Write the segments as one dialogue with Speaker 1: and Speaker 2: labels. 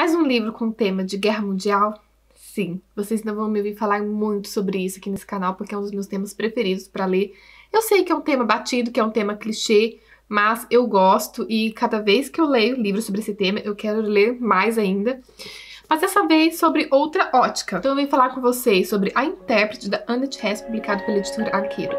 Speaker 1: Mais um livro com tema de guerra mundial? Sim, vocês não vão me ouvir falar muito sobre isso aqui nesse canal, porque é um dos meus temas preferidos para ler. Eu sei que é um tema batido, que é um tema clichê, mas eu gosto e cada vez que eu leio livros sobre esse tema, eu quero ler mais ainda. Mas dessa vez sobre outra ótica. Então eu vim falar com vocês sobre A Intérprete, da Annette Hess, publicado pela editora Arqueiro.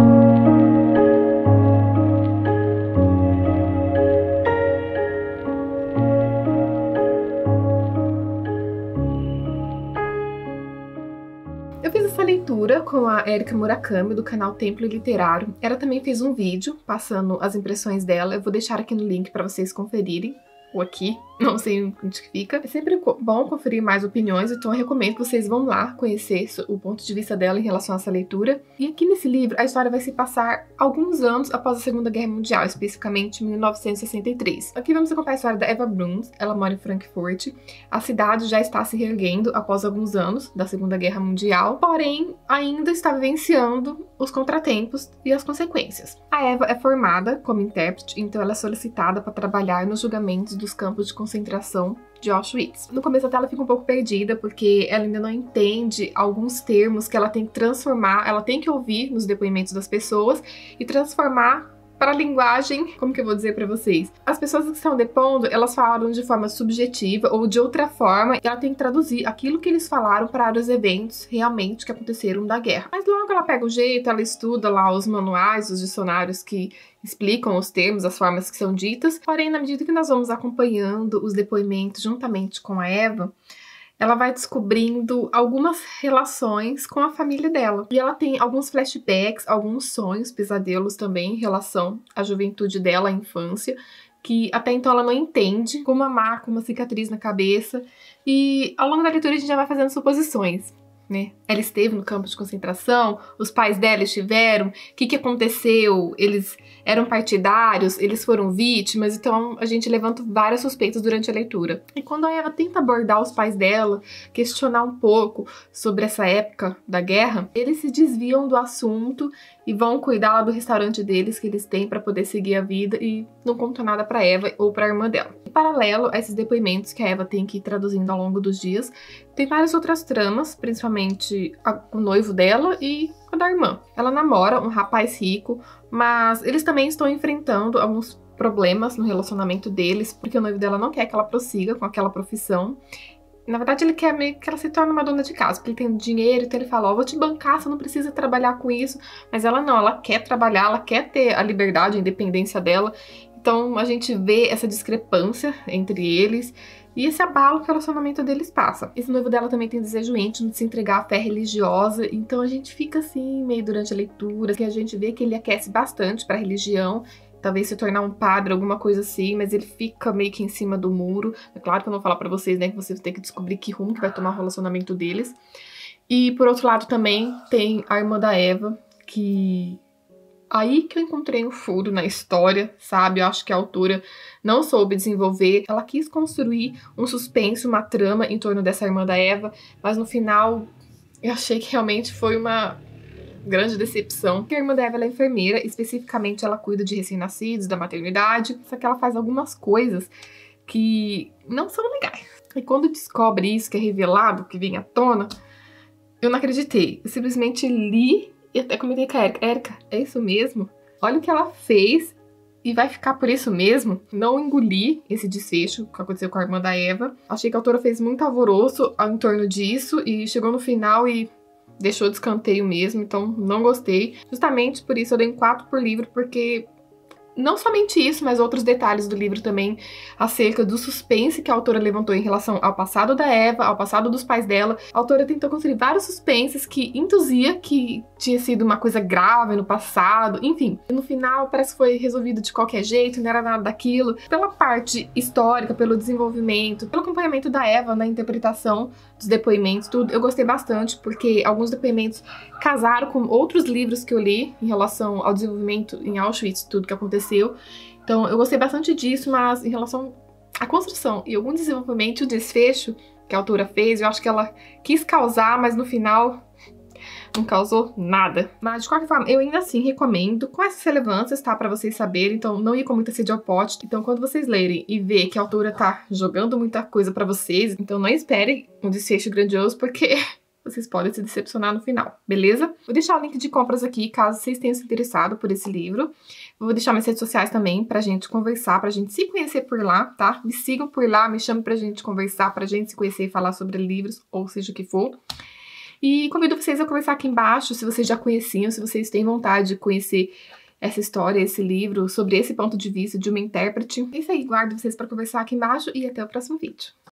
Speaker 1: Eu fiz essa leitura com a Erika Murakami, do canal Templo Literário. Ela também fez um vídeo passando as impressões dela. Eu vou deixar aqui no link para vocês conferirem. Ou aqui, não sei onde que fica. É sempre bom conferir mais opiniões, então eu recomendo que vocês vão lá conhecer o ponto de vista dela em relação a essa leitura. E aqui nesse livro, a história vai se passar alguns anos após a Segunda Guerra Mundial, especificamente em 1963. Aqui vamos acompanhar a história da Eva Bruns. Ela mora em Frankfurt. A cidade já está se reerguendo após alguns anos da Segunda Guerra Mundial, porém ainda está vivenciando os contratempos e as consequências. A Eva é formada como intérprete, então ela é solicitada para trabalhar nos julgamentos dos campos de concentração de Auschwitz. No começo até ela fica um pouco perdida, porque ela ainda não entende alguns termos que ela tem que transformar, ela tem que ouvir nos depoimentos das pessoas e transformar para a linguagem, como que eu vou dizer para vocês? As pessoas que estão depondo, elas falaram de forma subjetiva ou de outra forma, e ela tem que traduzir aquilo que eles falaram para os eventos realmente que aconteceram da guerra. Mas logo ela pega o jeito, ela estuda lá os manuais, os dicionários que explicam os termos, as formas que são ditas. Porém, na medida que nós vamos acompanhando os depoimentos juntamente com a Eva, ela vai descobrindo algumas relações com a família dela. E ela tem alguns flashbacks, alguns sonhos, pesadelos também em relação à juventude dela, à infância, que até então ela não entende, com uma marca, uma cicatriz na cabeça. E ao longo da leitura a gente já vai fazendo suposições, né? Ela esteve no campo de concentração, os pais dela estiveram, o que aconteceu? Eles eram partidários, eles foram vítimas, então a gente levanta várias suspeitas durante a leitura. E quando a Eva tenta abordar os pais dela, questionar um pouco sobre essa época da guerra, eles se desviam do assunto e vão cuidar lá do restaurante deles que eles têm para poder seguir a vida e não contam nada para Eva ou para a irmã dela. Em paralelo a esses depoimentos que a Eva tem que ir traduzindo ao longo dos dias, tem várias outras tramas, principalmente o noivo dela e a da irmã. Ela namora um rapaz rico, mas eles também estão enfrentando alguns problemas no relacionamento deles, porque o noivo dela não quer que ela prossiga com aquela profissão. Na verdade, ele quer meio que ela se torne uma dona de casa, porque ele tem dinheiro, então ele fala, ó, vou te bancar, você não precisa trabalhar com isso. Mas ela não, ela quer trabalhar, ela quer ter a liberdade, a independência dela. Então a gente vê essa discrepância entre eles e esse abalo que o relacionamento deles passa. Esse noivo dela também tem desejo íntimo de se entregar à fé religiosa, então a gente fica assim, meio durante a leitura, que a gente vê que ele aquece bastante para a religião, talvez se tornar um padre, alguma coisa assim, mas ele fica meio que em cima do muro. É claro que eu não vou falar pra vocês, né, que vocês têm que descobrir que rumo que vai tomar o relacionamento deles. E por outro lado também tem a irmã da Eva, que aí que eu encontrei um furo na história, sabe? Eu acho que a autora não soube desenvolver. Ela quis construir um suspense, uma trama em torno dessa irmã da Eva, mas no final eu achei que realmente foi uma grande decepção. A irmã da Eva, ela é enfermeira, especificamente ela cuida de recém-nascidos, da maternidade, só que ela faz algumas coisas que não são legais. E quando descobre isso, que é revelado, que vem à tona, eu não acreditei. Eu simplesmente li e até comentei com a Erika. Erika, é isso mesmo? Olha o que ela fez e vai ficar por isso mesmo? Não engoli esse desfecho que aconteceu com a irmã da Eva. Achei que a autora fez muito alvoroço em torno disso e chegou no final e deixou de escanteio mesmo, então não gostei. Justamente por isso eu dei um 4 por livro, porque não somente isso, mas outros detalhes do livro também acerca do suspense que a autora levantou em relação ao passado da Eva, ao passado dos pais dela. A autora tentou construir vários suspenses que induzia que tinha sido uma coisa grave no passado, enfim. No final parece que foi resolvido de qualquer jeito, não era nada daquilo. Pela parte histórica, pelo desenvolvimento, pelo acompanhamento da Eva na interpretação dos depoimentos, tudo, eu gostei bastante, porque alguns depoimentos casaram com outros livros que eu li em relação ao desenvolvimento em Auschwitz, tudo que aconteceu. Então eu gostei bastante disso, mas em relação à construção e algum desenvolvimento e o desfecho que a autora fez, eu acho que ela quis causar, mas no final Não causou nada. Mas, de qualquer forma, eu ainda assim recomendo, com essas relevâncias, tá? Pra vocês saberem. Então, não ir com muita sede ao pote. Então, quando vocês lerem e ver que a autora tá jogando muita coisa pra vocês, então não esperem um desfecho grandioso, porque vocês podem se decepcionar no final, beleza? Vou deixar o link de compras aqui, caso vocês tenham se interessado por esse livro. Vou deixar minhas redes sociais também pra gente conversar, pra gente se conhecer por lá, tá? Me sigam por lá, me chamem pra gente conversar, pra gente se conhecer e falar sobre livros, ou seja o que for. E convido vocês a conversar aqui embaixo, se vocês já conheciam, se vocês têm vontade de conhecer essa história, esse livro, sobre esse ponto de vista de uma intérprete. É isso aí, guardo vocês pra conversar aqui embaixo e até o próximo vídeo.